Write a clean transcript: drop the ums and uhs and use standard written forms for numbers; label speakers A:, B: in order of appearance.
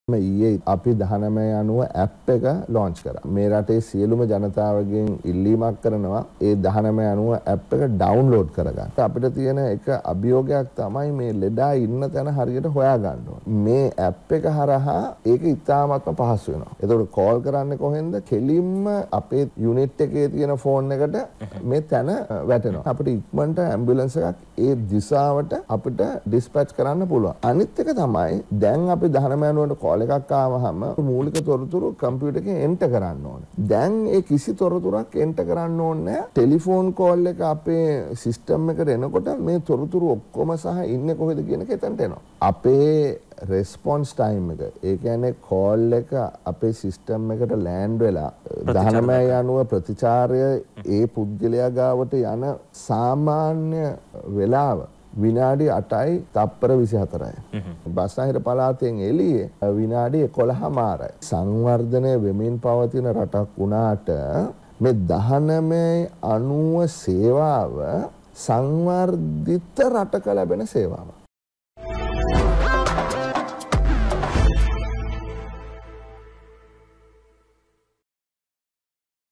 A: ඊයේ අපි 1990 ඇප් එක ලොන්ච් කරා. මේ රටේ සියලුම ජනතාවගෙන් ඉල්ලීමක් කරනවා ඒ 1990 ඇප් එක ඩවුන්ලෝඩ් කරගන්න. අපිට තියෙන එක අභියෝගයක් තමයි මේ ලෙඩා ඉන්න තැන හරියට හොයාගන්න ඕනේ. මේ ඇප් එක හරහා ඒක ඉතාමත්ම පහසු වෙනවා. එතකොට කෝල් කරන්නේ කොහෙන්ද? කෙලින්ම අපේ යුනිට් එකේ තියෙන ෆෝන් එකට මේ තැන වැටෙනවා. අපිට ඉක්මනට ඇම්බියුලන්ස් එකක් ඒ දිශාවට අපිට ඩිස්පැච් කරන්න පුළුවන්. අනිත් එක තමයි දැන් අපි 1990 කෝල් එකක් ආවහම මූලික තොරතුරු කම්පියුටර් එකේ එන්ටර් කරන්න ඕනේ. දැන් ඒ කිසි තොරතුරක් එන්ටර් කරන්න ඕනේ නැහැ. ටෙලිෆෝන් කෝල් එක අපේ සිස්ටම් එකට එනකොට මේ තොරතුරු ඔක්කොම සහ ඉන්නේ කොහෙද කියන එක එතනට එනවා. අපේ රෙස්පොන්ස් ටයිම් එක, ඒ කියන්නේ කෝල් එක අපේ සිස්ටම් එකට ලෑන්ඩ් වෙලා 1990 ප්‍රතිචාරය ඒ පුද්ගලයා ගාවට යන සාමාන්‍ය වෙලාව විනාඩි 8යි තප්පර 24යි. බස්නාහිර පළාතෙන් එළියේ විනාඩි 11මාරයි. සංවර්ධනය වෙමින් පවතින රටක් වුණාට මේ 1990 සේවාව සංවර්ධිත රටක ලැබෙන සේවාවක්.